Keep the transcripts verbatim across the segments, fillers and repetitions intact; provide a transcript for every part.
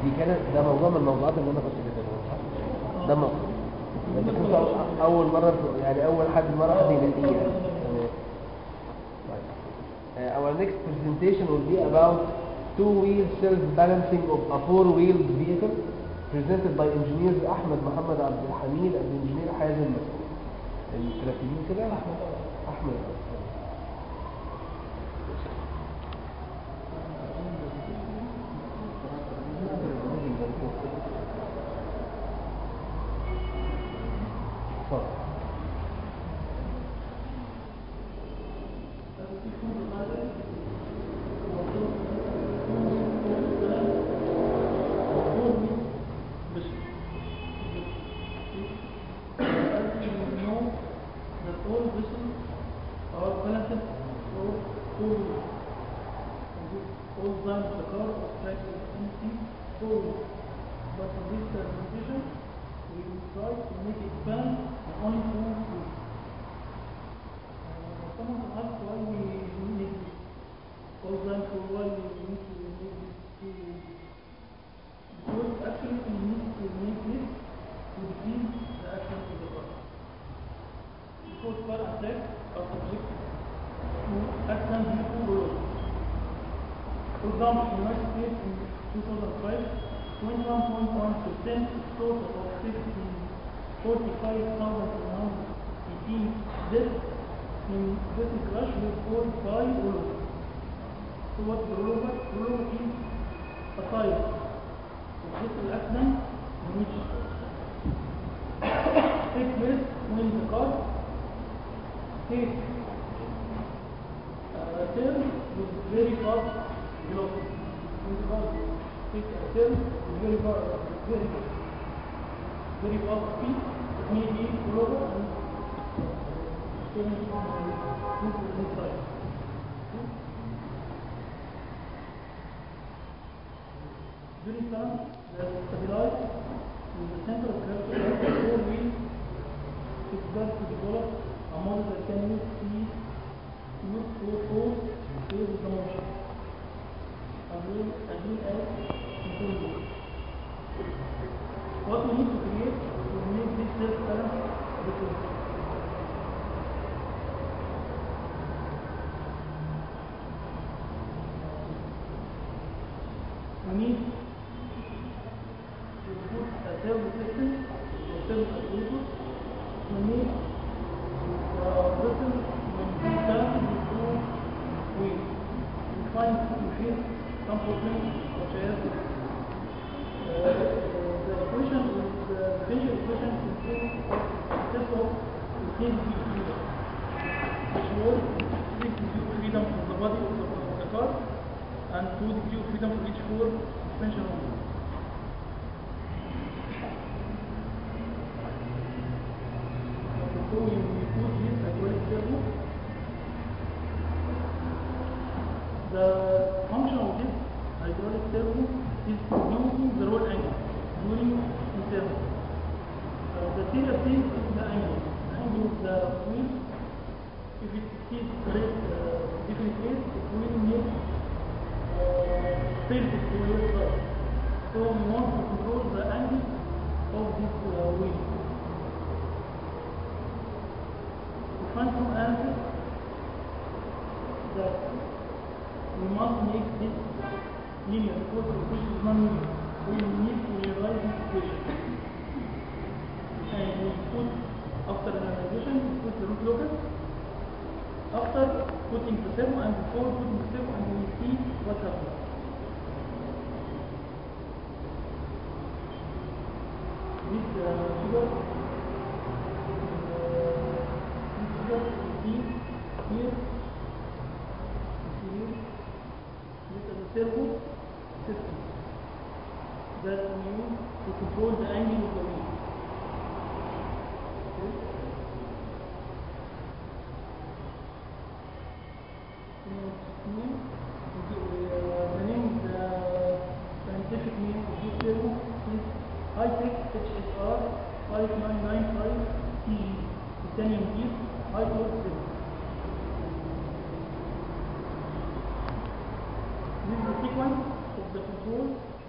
دي كانت ده موضوع من الموضوعات اللي انا كنت كاتبها. ده موضوع انت كنت اول مره يعني اول حد مره حد ينقيه يعني. Uh, our next presentation will be about two-wheel self-balancing of a four-wheeled vehicle presented by engineers Ahmed Mohammed Abdul Hamid and engineer Hazem Masoud. الكاتبين كده أحمد أحمد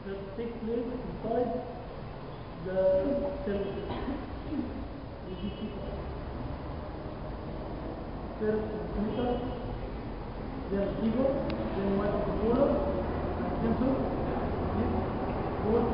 that take place inside the cell. First transmitter, then receiver, then microcontroller, and sensor, yes, both